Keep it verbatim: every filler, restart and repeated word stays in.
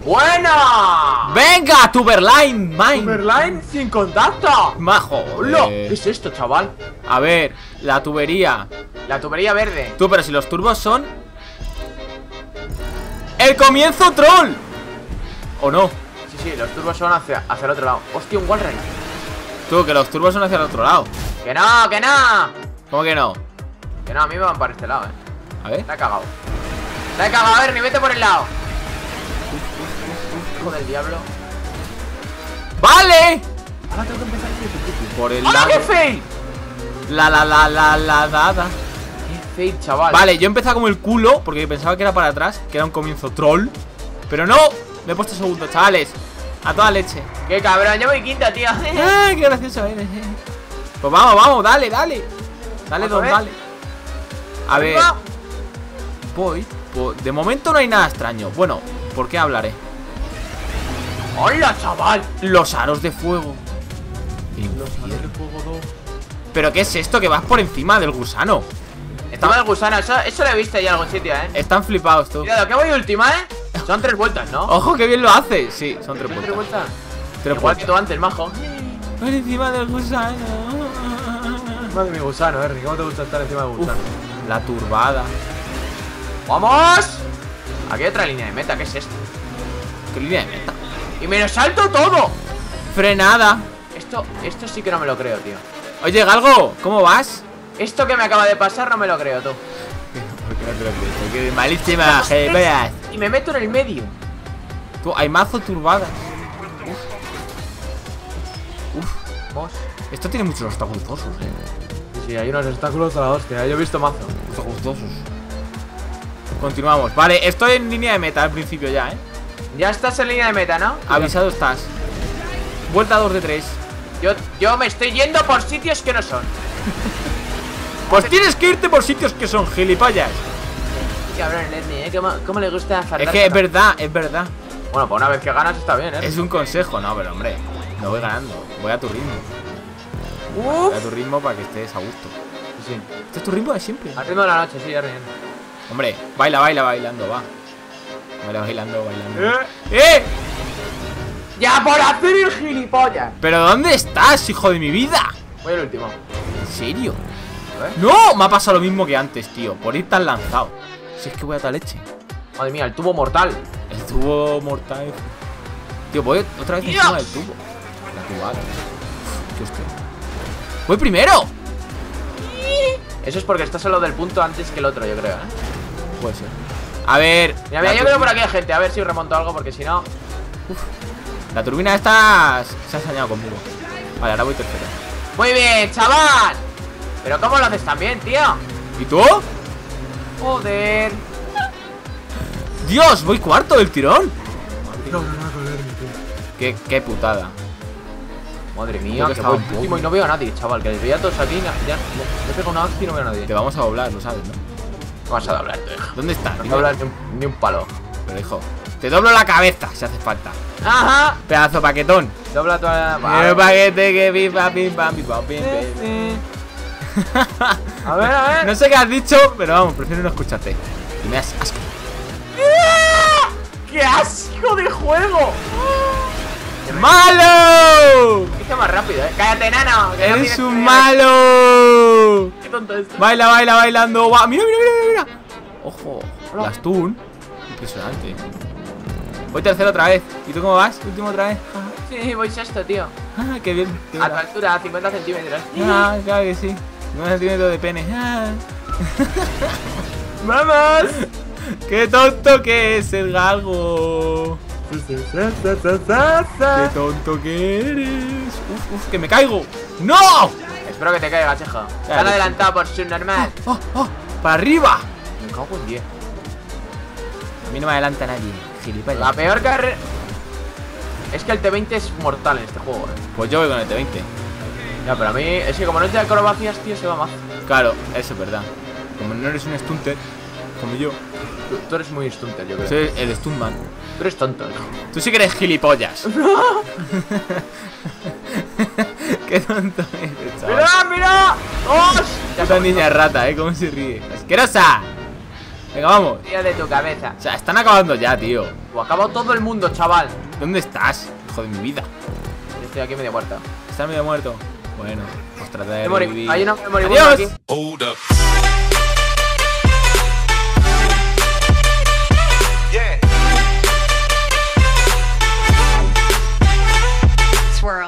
¡Buena! ¡Venga, Tuberline! ¡Mine! Tuberline sin contacto. ¡Majo! ¡Hola! eh. ¿Qué es esto, chaval? A ver, la tubería. La tubería verde. Tú, pero si los turbos son... ¡El comienzo troll! ¿O no? Sí, sí, los turbos son hacia, hacia el otro lado. Hostia, un Walrein. Tú, que los turbos son hacia el otro lado. ¡Que no, que no! ¿Cómo que no? Que no, a mí me van para este lado, eh. A ver. La he cagado. La he cagado, a ver, ni vete por el lado. Hijo del diablo. ¡Vale! Ahora tengo que empezar desde el principio. Por el ¡Hola, lado. qué fail! La la la la la dada. Qué fail, chaval. Vale, yo empezaba como el culo porque pensaba que era para atrás, que era un comienzo troll. Pero no, me he puesto segundo, chavales. A toda leche. Qué cabrón, yo voy quinta, tío. ¡Ay, qué gracioso eres! Pues vamos, vamos, dale, dale. Dale, don, dale. A ver. Voy. Pues, de momento no hay nada extraño. Bueno, ¿por qué hablaré? ¡Hola, chaval! Los aros de fuego. ¿Pero qué es esto? Que vas por encima del gusano. Estaba el gusano, eso, eso lo he visto ya en algún sitio, eh. Están flipados, tú. Cuidado, que voy última, eh. Son tres vueltas, ¿no? Ojo, que bien lo hace. Sí, son tres ¿Tres vueltas. vueltas? Tres Igual vueltas. que tú antes, majo. Por encima del gusano. Madre mi gusano, Ernie, ¿cómo te gusta estar encima del gusano? Uf, la turbada. ¡Vamos! Aquí hay otra línea de meta, ¿qué es esto? ¿Qué línea de meta? ¡Y me lo salto todo! Frenada. Esto, esto sí que no me lo creo, tío. Oye, Galgo, ¿cómo vas? Esto que me acaba de pasar no me lo creo, tú. ¿Por qué no te lo crees? Porque malísima, veas. Y me meto en el medio. Tú, hay mazo turbadas. Uf. Uf. Vamos. Esto tiene muchos obstáculos, eh. Sí, sí, hay unos obstáculos a la hostia, yo he visto mazo. Obstáculos. Continuamos. Vale, estoy en línea de meta al principio ya, eh. Ya estás en línea de meta, ¿no? Avisado estás. Vuelta dos de tres. Yo, yo me estoy yendo por sitios que no son. Pues tienes que irte por sitios que son gilipollas. Cabrón, el Ernie, ¿eh? ¿Cómo, cómo le gusta Es fardar? que es verdad, es verdad. Bueno, pues una vez que ganas está bien, ¿eh? Es un consejo, no, pero hombre, no voy ganando. Voy a tu ritmo. Uf. Voy a tu ritmo para que estés a gusto. Sí, sí. Este es tu ritmo de siempre. Al ritmo de la noche, sí, Ernie. Hombre, baila, baila, bailando, va. Baila, bailando, bailando. ¿Eh? ¡Eh! ¡Ya por hacer el gilipollas! ¿Pero dónde estás, hijo de mi vida? Voy al último. ¿En serio? A ver. ¡No! Me ha pasado lo mismo que antes, tío. Por ir tan lanzado. Si es que voy a tal leche. Madre mía, el tubo mortal. El tubo mortal. Tío, voy otra vez Dios. encima del tubo. La tubada. Uf, qué hostia. ¡Voy primero! Eso es porque estás solo del punto antes que el otro, yo creo, ¿eh? Puede ser. A ver. Mira, mira, la yo creo tur- por aquí hay gente, a ver si remonto algo, porque si no... La turbina esta se ha sañado conmigo. Vale, ahora voy tercero. ¡Muy bien, chaval! Pero ¿cómo lo haces tan bien, tío? ¿Y tú? Joder. Dios, voy cuarto del tirón. No, no, no, joder, tío. Qué, qué putada. Madre Creo mía, que que estaba voy un poco. último y no veo a nadie, chaval. Que les veía a todos aquí, na- ya me pego una hostia y no veo a nadie. Te vamos a doblar, lo sabes, ¿no? No vas a doblar, tu hijo. ¿Dónde estás? No Dime. vas a doblar ni un, ni un palo. Pero hijo, te doblo la cabeza si hace falta. Ajá. Pedazo paquetón. Dobla toda la... El paquete que pipa, pim, pam, pim, pam, pim, pim. A ver, a ver. No sé qué has dicho, pero vamos, prefiero no escucharte. Y me das asco. ¡Qué asco de juego! ¡Malo! Hice más rápido, eh. ¡Cállate, nano! que no ¡Eres tienes un que- malo! ¡Qué tonto es! Baila, baila, bailando. Va. Mira, mira, mira, mira. Ojo, Hola. las Toon. Impresionante. Voy tercero otra vez. ¿Y tú cómo vas? Último otra vez. Sí, voy sexto, tío. Ah, qué bien. Qué A tu bien. altura, cincuenta centímetros. Ah, claro que sí. Un centímetro de pene. Ah. ¡Vamos! ¡Qué tonto que es el galgo! ¡Qué tonto que eres! ¡Uf, uf, que me caigo! ¡No! Espero que te caigas, hijo. Te Claro, han sí. adelantado por su normal. ¡Oh, oh! ¡Para arriba! Me cago en diez. A mí no me adelanta nadie, gilipollas. La peor carrera... Es que el T veinte es mortal en este juego, eh. Pues yo voy con el T veinte. Ya, pero a mí... Es que como no te da acrobacias, tío, se va más. Claro, eso es verdad. Como no eres un stunter, como yo, Tú, tú eres muy stunter, yo creo. soy el stuntman. Tú eres tonto, hijo. Tú sí que eres gilipollas. Qué tonto eres, chaval. ¡Mira, mira! ¡Dos! Ya Esa somos niña dos. rata, eh, cómo se ríe. ¡Asquerosa! Venga, vamos. Tío de tu cabeza. O sea, están acabando ya, tío. O acabó todo el mundo, chaval. ¿Dónde estás? Hijo de mi vida. Yo estoy aquí medio muerta. ¿Estás medio muerto? Bueno, pues trataré de Me morí. revivir. Hay una memoria ¡Adiós! aquí. Hold up.